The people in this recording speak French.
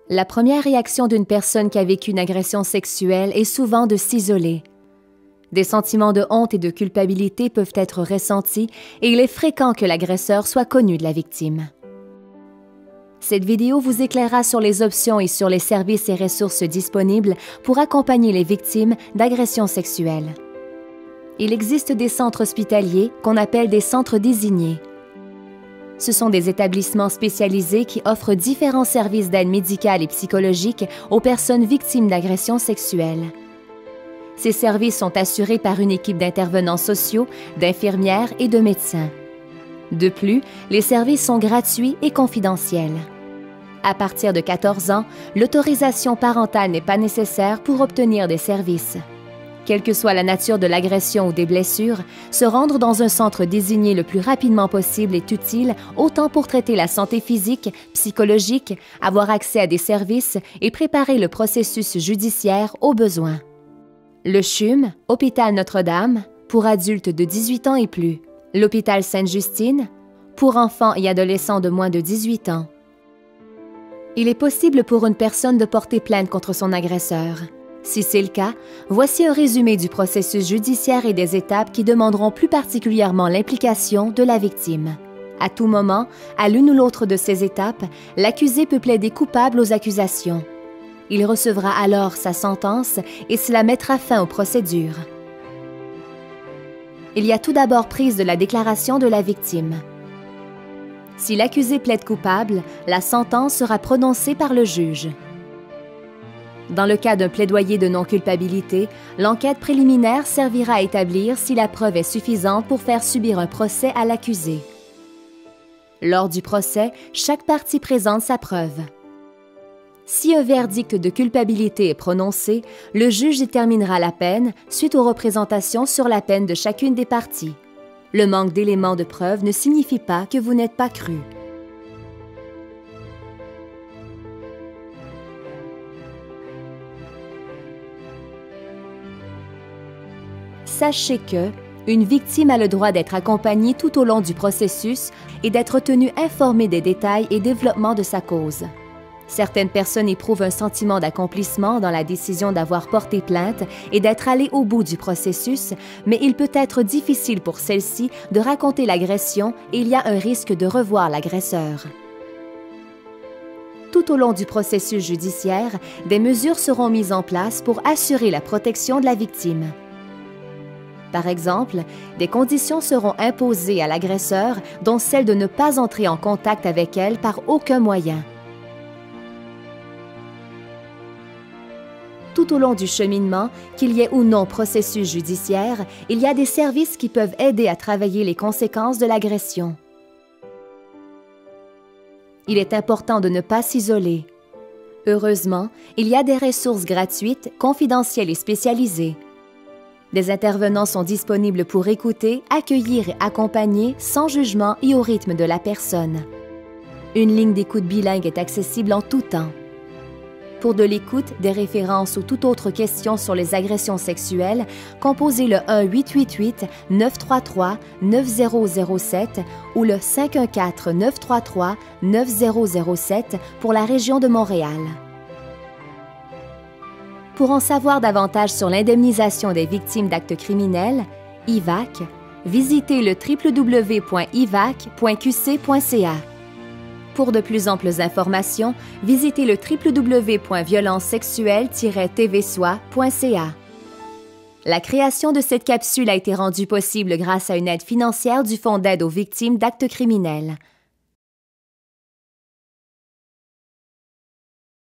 La première réaction d'une personne qui a vécu une agression sexuelle est souvent de s'isoler. Des sentiments de honte et de culpabilité peuvent être ressentis et il est fréquent que l'agresseur soit connu de la victime. Cette vidéo vous éclairera sur les options et sur les services et ressources disponibles pour accompagner les victimes d'agressions sexuelles. Il existe des centres hospitaliers qu'on appelle des centres désignés. Ce sont des établissements spécialisés qui offrent différents services d'aide médicale et psychologique aux personnes victimes d'agressions sexuelles. Ces services sont assurés par une équipe d'intervenants sociaux, d'infirmières et de médecins. De plus, les services sont gratuits et confidentiels. À partir de 14 ans, l'autorisation parentale n'est pas nécessaire pour obtenir des services. Quelle que soit la nature de l'agression ou des blessures, se rendre dans un centre désigné le plus rapidement possible est utile autant pour traiter la santé physique, psychologique, avoir accès à des services et préparer le processus judiciaire au besoin. Le CHUM, Hôpital Notre-Dame, pour adultes de 18 ans et plus. L'Hôpital Sainte-Justine, pour enfants et adolescents de moins de 18 ans. Il est possible pour une personne de porter plainte contre son agresseur. Si c'est le cas, voici un résumé du processus judiciaire et des étapes qui demanderont plus particulièrement l'implication de la victime. À tout moment, à l'une ou l'autre de ces étapes, l'accusé peut plaider coupable aux accusations. Il recevra alors sa sentence et cela mettra fin aux procédures. Il y a tout d'abord prise de la déclaration de la victime. Si l'accusé plaide coupable, la sentence sera prononcée par le juge. Dans le cas d'un plaidoyer de non-culpabilité, l'enquête préliminaire servira à établir si la preuve est suffisante pour faire subir un procès à l'accusé. Lors du procès, chaque partie présente sa preuve. Si un verdict de culpabilité est prononcé, le juge déterminera la peine suite aux représentations sur la peine de chacune des parties. Le manque d'éléments de preuve ne signifie pas que vous n'êtes pas cru. Sachez que une victime a le droit d'être accompagnée tout au long du processus et d'être tenue informée des détails et développements de sa cause. Certaines personnes éprouvent un sentiment d'accomplissement dans la décision d'avoir porté plainte et d'être allées au bout du processus, mais il peut être difficile pour celles-ci de raconter l'agression et il y a un risque de revoir l'agresseur. Tout au long du processus judiciaire, des mesures seront mises en place pour assurer la protection de la victime. Par exemple, des conditions seront imposées à l'agresseur, dont celle de ne pas entrer en contact avec elle par aucun moyen. Tout au long du cheminement, qu'il y ait ou non processus judiciaire, il y a des services qui peuvent aider à travailler les conséquences de l'agression. Il est important de ne pas s'isoler. Heureusement, il y a des ressources gratuites, confidentielles et spécialisées. Des intervenants sont disponibles pour écouter, accueillir et accompagner sans jugement et au rythme de la personne. Une ligne d'écoute bilingue est accessible en tout temps. Pour de l'écoute, des références ou toute autre question sur les agressions sexuelles, composez le 1-888-933-9007 ou le 514-933-9007 pour la région de Montréal. Pour en savoir davantage sur l'indemnisation des victimes d'actes criminels, IVAC, visitez le www.ivac.qc.ca. Pour de plus amples informations, visitez le www.violencesexuelle-tvsoi.ca. La création de cette capsule a été rendue possible grâce à une aide financière du Fonds d'aide aux victimes d'actes criminels.